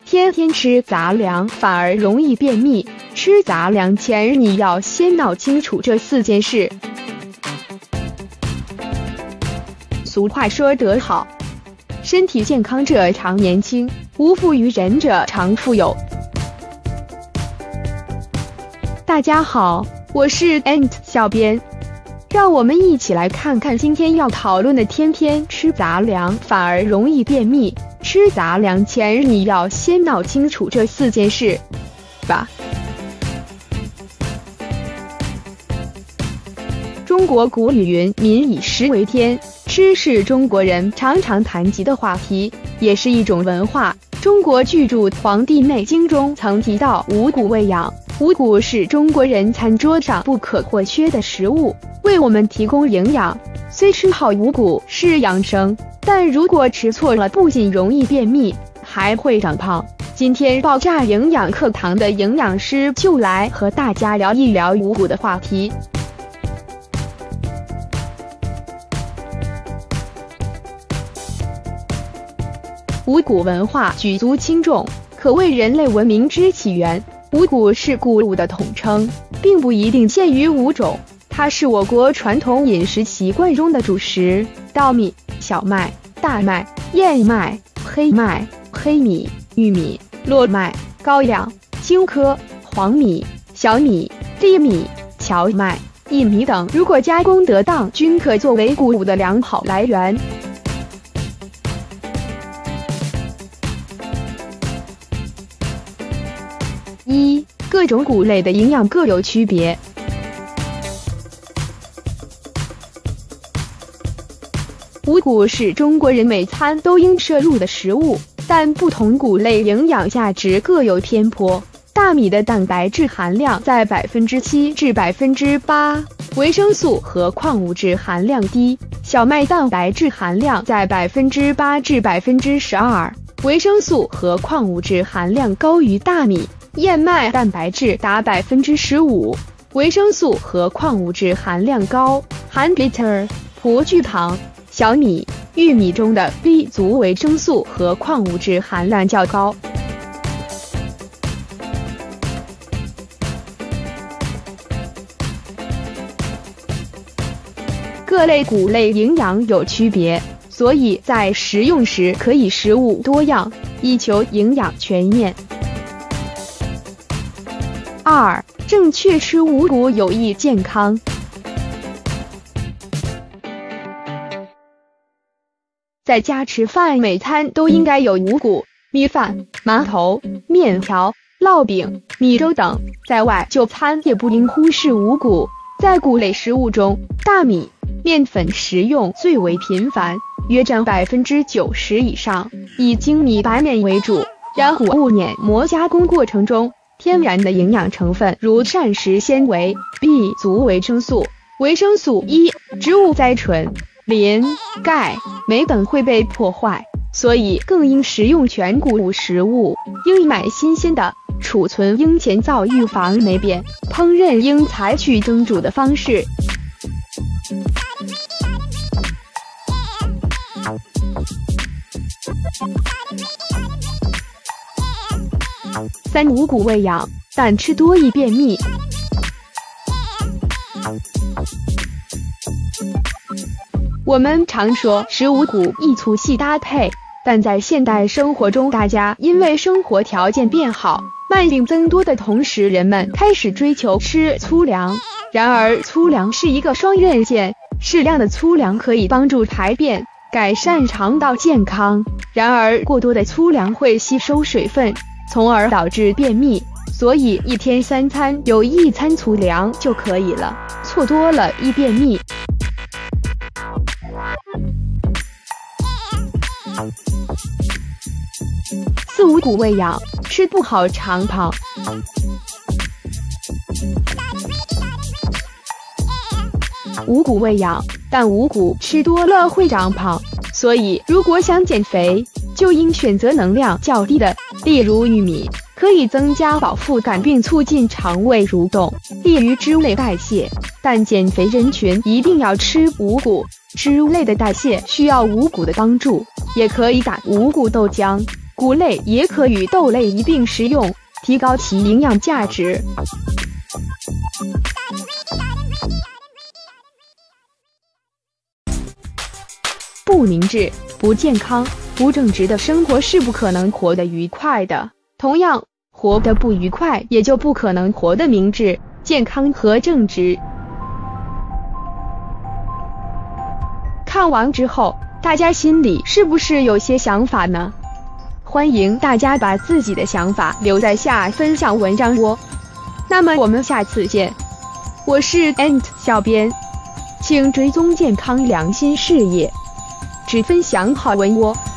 天天吃杂粮反而容易便秘，吃杂粮前你要先闹清楚这4件事。俗话说得好，身体健康者常年轻，无负于人者常富有。大家好，我是 Ant 小编，让我们一起来看看今天要讨论的天天吃杂粮反而容易便秘，吃杂粮前你要先闹清楚这4件事吧。中国古语云：民以食为天，吃是中国人常常谈及的话题，也是一种文化。中国巨著《黄帝内经》中曾提到五谷喂养，五谷是中国人餐桌上不可或缺的食物，为我们提供营养。虽吃好五谷是养生，但如果吃错了，不仅容易便秘，还会长胖。今天爆炸营养课堂的营养师就来和大家聊一聊五谷的话题。五谷文化举足轻重，可谓人类文明之起源。五谷是谷物的统称，并不一定限于5种。它是我国传统饮食习惯中的主食，稻米、小麦、大麦、燕麦、黑麦、黑米、玉米、糯麦、高粱、青稞、黄米、小米、粒米、荞麦、薏米等，如果加工得当，均可作为谷物的良好来源。1. 各种谷类的营养各有区别。五谷是中国人每餐都应摄入的食物，但不同谷类营养价值各有偏颇。大米的蛋白质含量在7%至8%，维生素和矿物质含量低；小麦蛋白质含量在8%至12%，维生素和矿物质含量高于大米；燕麦蛋白质达15%，维生素和矿物质含量高，含 bitter 葡聚糖；小米、玉米中的 B 族维生素和矿物质含量较高。各类谷类营养有区别，所以在食用时可以食物多样，以求营养全面。2. 正确吃五谷有益健康。在家吃饭，每餐都应该有五谷：米饭、馒头、面条、烙饼、米粥等。在外就餐也不应忽视五谷。在谷类食物中，大米、面粉食用最为频繁，约占90%以上，以精米白面为主。然谷物碾磨加工过程中，天然的营养成分如膳食纤维、B 族维生素、维生素 E、植物甾醇、磷、钙、镁等会被破坏，所以更应食用全谷物食物，应买新鲜的，储存应前灶预防霉变，烹饪应采取蒸煮的方式。3. 五谷喂养，但吃多易便秘。我们常说食五谷宜粗细搭配，但在现代生活中，大家因为生活条件变好，慢病增多的同时，人们开始追求吃粗粮。然而粗粮是一个双刃剑，适量的粗粮可以帮助排便，改善肠道健康，然而过多的粗粮会吸收水分，从而导致便秘，所以一天3餐有1餐粗粮就可以了，错多了易便秘。4. 五谷喂养，吃不好长胖。五谷喂养，但五谷吃多了会长胖，所以如果想减肥，就应选择能量较低的，例如玉米，可以增加饱腹感并促进肠胃蠕动，利于脂类代谢。但减肥人群一定要吃五谷，脂类的代谢需要五谷的帮助，也可以打五谷豆浆、 谷类也可与豆类一并食用，提高其营养价值。不明智、不健康、不正直的生活是不可能活得愉快的。同样，活得不愉快，也就不可能活得明智、健康和正直。看完之后，大家心里是不是有些想法呢？欢迎大家把自己的想法留在下分享文章哦。那么我们下次见。我是 Ant 小编，请追踪健康良心事业，只分享好文哦。